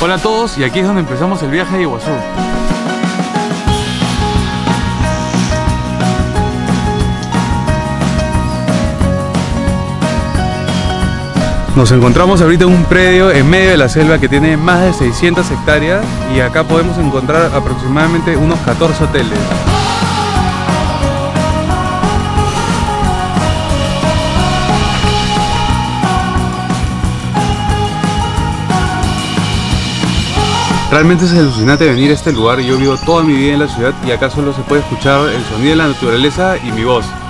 Hola a todos, y aquí es donde empezamos el viaje a Iguazú. Nos encontramos ahorita en un predio en medio de la selva que tiene más de 600 hectáreas y acá podemos encontrar aproximadamente unos 14 hoteles. Realmente es alucinante venir a este lugar. Yo vivo toda mi vida en la ciudad y acá solo se puede escuchar el sonido de la naturaleza y mi voz.